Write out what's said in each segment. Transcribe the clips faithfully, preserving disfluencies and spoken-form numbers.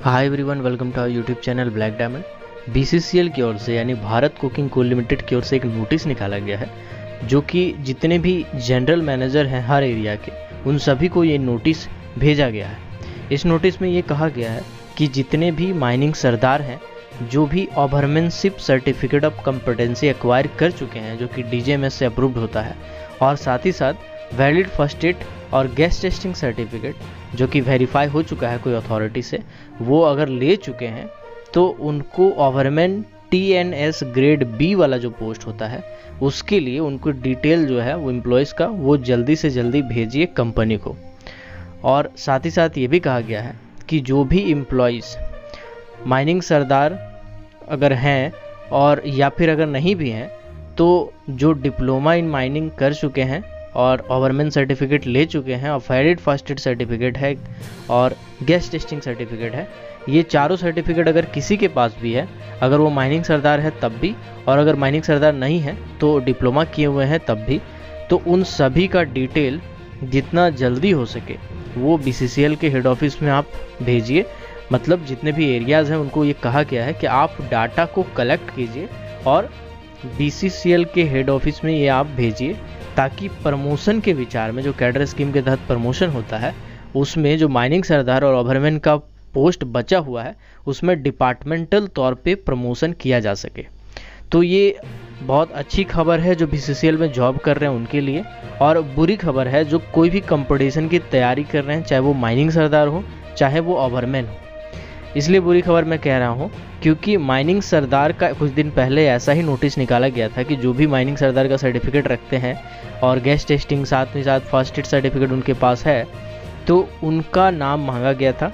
Hi everyone, welcome to our YouTube channel black diamond. BCCL की ओर से यानी भारत कोकिंग कोल लिमिटेड की ओर से एक नोटिस निकाला गया है, जो कि जितने भी जनरल मैनेजर हैं हर एरिया के, उन सभी को ये नोटिस भेजा गया है। इस नोटिस में ये कहा गया है कि जितने भी माइनिंग सरदार हैं, जो भी overmanship certificate of competency acquire कर चुके हैं, जो कि डीजीएमएस से अप्रूव्ड होता है, और साथ ही साथ वैलिड फर्स्ट एड और गैस टेस्टिंग सर्टिफिकेट जो कि वेरीफाई हो चुका है कोई अथॉरिटी से, वो अगर ले चुके हैं तो उनको ओवरमैन टीएनएस ग्रेड बी वाला जो पोस्ट होता है उसके लिए उनको डिटेल जो है वो एम्प्लॉयज़ का वो जल्दी से जल्दी भेजिए कंपनी को। और साथ ही साथ ये भी कहा गया है कि जो भी एम्प्लॉयज़ माइनिंग सरदार अगर हैं और या फिर अगर नहीं भी हैं, तो जो डिप्लोमा इन माइनिंग कर चुके हैं और ओवरमैन सर्टिफिकेट ले चुके हैं और वैलिड फर्स्ट एड सर्टिफिकेट है और गैस टेस्टिंग सर्टिफिकेट है, ये चारों सर्टिफिकेट अगर किसी के पास भी है, अगर वो माइनिंग सरदार है तब भी, और अगर माइनिंग सरदार नहीं है तो डिप्लोमा किए हुए हैं तब भी, तो उन सभी का डिटेल जितना जल्दी हो सके वो बीसीसीएल के हेड ऑफिस में आप भेजिए। मतलब जितने भी एरियाज़ हैं उनको ये कहा गया है कि आप डाटा को कलेक्ट कीजिए और बीसीसीएल के हेड ऑफिस में ये आप भेजिए, ताकि प्रमोशन के विचार में, जो कैडर स्कीम के तहत प्रमोशन होता है, उसमें जो माइनिंग सरदार और ओवरमैन का पोस्ट बचा हुआ है उसमें डिपार्टमेंटल तौर पे प्रमोशन किया जा सके। तो ये बहुत अच्छी खबर है जो बीसीसीएल में जॉब कर रहे हैं उनके लिए, और बुरी खबर है जो कोई भी कंपटीशन की तैयारी कर रहे हैं, चाहे वो माइनिंग सरदार हो चाहे वो ओवरमैन हो। इसलिए बुरी खबर मैं कह रहा हूँ क्योंकि माइनिंग सरदार का कुछ दिन पहले ऐसा ही नोटिस निकाला गया था कि जो भी माइनिंग सरदार का सर्टिफिकेट रखते हैं और गैस टेस्टिंग साथ ही साथ फर्स्ट एड सर्टिफिकेट उनके पास है, तो उनका नाम मांगा गया था।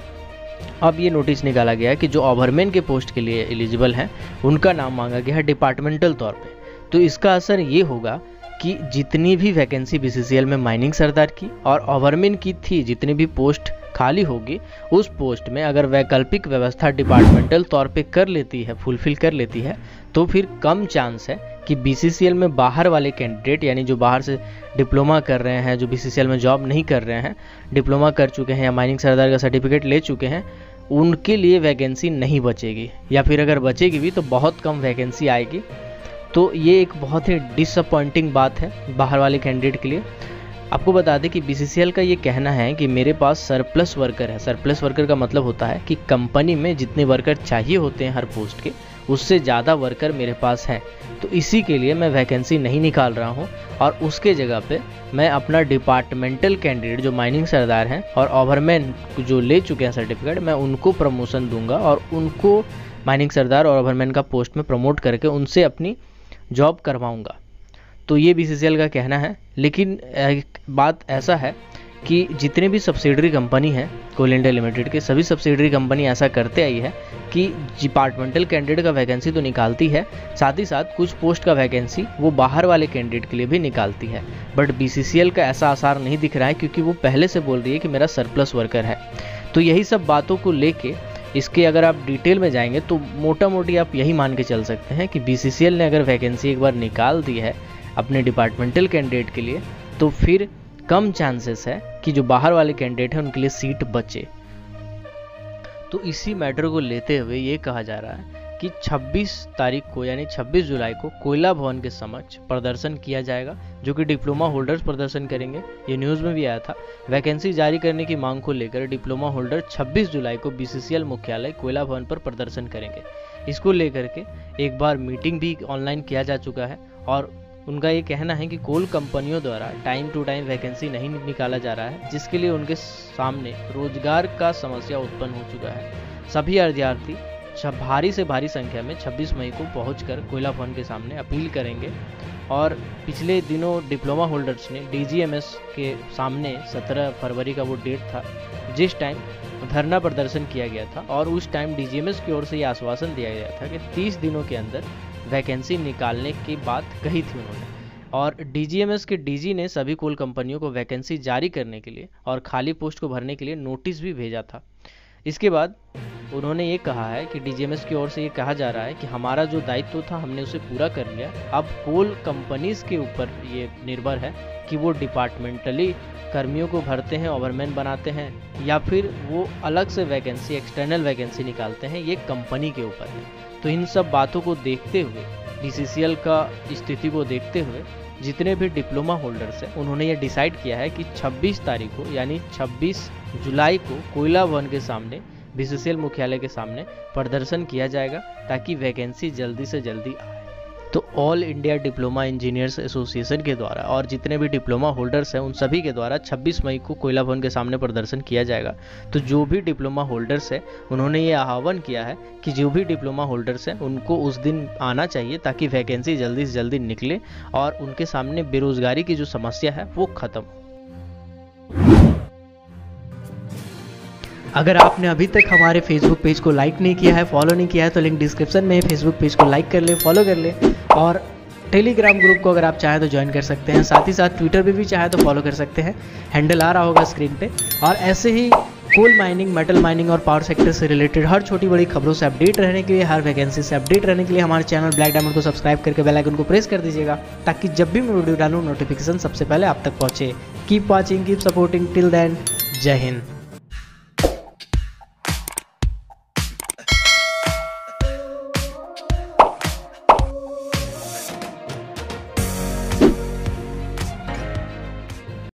अब ये नोटिस निकाला गया है कि जो ओवरमैन के पोस्ट के लिए एलिजिबल हैं उनका नाम मांगा गया है डिपार्टमेंटल तौर पे। तो इसका असर ये होगा कि जितनी भी वैकेंसी बीसीसीएल में माइनिंग सरदार की और ओवरमैन की थी, जितनी भी पोस्ट खाली होगी, उस पोस्ट में अगर वैकल्पिक व्यवस्था डिपार्टमेंटल तौर पे कर लेती है, फुलफिल कर लेती है, तो फिर कम चांस है कि बीसीसीएल में बाहर वाले कैंडिडेट, यानी जो बाहर से डिप्लोमा कर रहे हैं, जो बीसीसीएल में जॉब नहीं कर रहे हैं, डिप्लोमा कर चुके हैं या माइनिंग सरदार का सर्टिफिकेट ले चुके हैं, उनके लिए वैकेंसी नहीं बचेगी, या फिर अगर बचेगी भी तो बहुत कम वैकेंसी आएगी। तो ये एक बहुत ही डिसअपॉइंटिंग बात है बाहर वाले कैंडिडेट के लिए। आपको बता दें कि बीसीसीएल का ये कहना है कि मेरे पास सरप्लस वर्कर है। सरप्लस वर्कर का मतलब होता है कि कंपनी में जितने वर्कर चाहिए होते हैं हर पोस्ट के, उससे ज़्यादा वर्कर मेरे पास हैं, तो इसी के लिए मैं वैकेंसी नहीं निकाल रहा हूं, और उसके जगह पे मैं अपना डिपार्टमेंटल कैंडिडेट जो माइनिंग सरदार हैं और ओवरमैन जो ले चुके हैं सर्टिफिकेट, मैं उनको प्रमोशन दूंगा और उनको माइनिंग सरदार और ओवरमैन का पोस्ट में प्रमोट करके उनसे अपनी जॉब करवाऊँगा। तो ये बीसीसीएल का कहना है। लेकिन एक बात ऐसा है कि जितने भी सब्सिडरी कंपनी हैं कोल इंडिया लिमिटेड के, सभी सब्सिडरी कंपनी ऐसा करते आई है कि डिपार्टमेंटल कैंडिडेट का वैकेंसी तो निकालती है, साथ ही साथ कुछ पोस्ट का वैकेंसी वो बाहर वाले कैंडिडेट के लिए भी निकालती है। बट बीसीसीएल का ऐसा आसार नहीं दिख रहा है, क्योंकि वो पहले से बोल रही है कि मेरा सरप्लस वर्कर है। तो यही सब बातों को लेके इसके अगर आप डिटेल में जाएंगे तो मोटा मोटी आप यही मान के चल सकते हैं कि बीसीसीएल ने अगर वैकेंसी एक बार निकाल दी है अपने डिपार्टमेंटल कैंडिडेट के लिए, तो फिर कम चांसेस है कि जो बाहर वाले कैंडिडेट हैं उनके लिए सीट बचे। तो इसी मैटर को लेते हुए ये कहा जा रहा है कि छब्बीस तारीख को यानी छब्बीस जुलाई को कोयला भवन के समक्ष प्रदर्शन किया जाएगा, जो कि डिप्लोमा होल्डर्स प्रदर्शन करेंगे। ये न्यूज़ में भी आया था। वैकेंसी जारी करने की मांग को लेकर डिप्लोमा होल्डर छब्बीस जुलाई को बीसीसीएल मुख्यालय कोयला भवन पर प्रदर्शन करेंगे। इसको लेकर के एक बार मीटिंग भी ऑनलाइन किया जा चुका है, और उनका ये कहना है कि कोल कंपनियों द्वारा टाइम टू टाइम वैकेंसी नहीं निकाला जा रहा है, जिसके लिए उनके सामने रोजगार का समस्या उत्पन्न हो चुका है। सभी अभ्यर्थी भारी से भारी संख्या में छब्बीस मई को पहुंचकर कोयला भवन के सामने अपील करेंगे। और पिछले दिनों डिप्लोमा होल्डर्स ने डीजीएमएस के सामने सत्रह फरवरी का वो डेट था जिस टाइम धरना प्रदर्शन किया गया था, और उस टाइम डीजीएमएस की ओर से ये आश्वासन दिया गया था कि तीस दिनों के अंदर वैकेंसी निकालने की बात कही थी उन्होंने। और डीजीएमएस के डीजी ने सभी कोल कंपनियों को वैकेंसी जारी करने के लिए और खाली पोस्ट को भरने के लिए नोटिस भी भेजा था। इसके बाद उन्होंने ये कहा है कि डीजीएमएस की ओर से ये कहा जा रहा है कि हमारा जो दायित्व था हमने उसे पूरा कर लिया। अब कोल कंपनीज के ऊपर ये निर्भर है कि वो डिपार्टमेंटली कर्मियों को भरते हैं, ओवरमैन बनाते हैं, या फिर वो अलग से वैकेंसी, एक्सटर्नल वैकेंसी निकालते हैं, ये कंपनी के ऊपर है। तो इन सब बातों को देखते हुए, बीसीसीएल का स्थिति को देखते हुए, जितने भी डिप्लोमा होल्डर्स हैं उन्होंने ये डिसाइड किया है कि छब्बीस तारीख को यानी छब्बीस जुलाई को कोयला भवन के सामने, बीसीसीएल मुख्यालय के सामने प्रदर्शन किया जाएगा ताकि वैकेंसी जल्दी से जल्दी आए। तो all India diploma engineers association के द्वारा और जितने भी डिप्लोमा होल्डर्स हैं उन सभी के द्वारा छब्बीस मई को कोयला भवन के सामने प्रदर्शन किया जाएगा। तो जो भी डिप्लोमा होल्डर्स हैं उन्होंने ये आह्वान किया है कि जो भी डिप्लोमा होल्डर्स हैं उनको उस दिन आना चाहिए ताकि वैकेंसी जल्दी से जल्दी निकले और उनके सामने बेरोजगारी की जो समस्या है वो खत्म। अगर आपने अभी तक हमारे फेसबुक पेज को लाइक नहीं किया है, फॉलो नहीं किया है, तो लिंक डिस्क्रिप्शन में है, फेसबुक पेज को लाइक कर ले, फॉलो कर ले। और टेलीग्राम ग्रुप को अगर आप चाहें तो ज्वाइन कर सकते हैं। साथ ही साथ ट्विटर पे भी चाहे तो फॉलो कर सकते हैं, हैंडल आ रहा होगा स्क्रीन पे। और ऐसे ही कोल माइनिंग, मेटल माइनिंग और पावर सेक्टर से रिलेटेड हर छोटी बड़ी खबरों से अपडेट रहने के लिए, हर वैकेंसी से अपडेट रहने के लिए हमारे चैनल ब्लैक डायमंड को सब्सक्राइब करके बेल आइकन को प्रेस कर दीजिएगा ताकि जब भी मैं वीडियो डालूँ नोटिफिकेशन सबसे पहले आप तक पहुँचे। Keep watching, keep supporting, till then जय हिंद।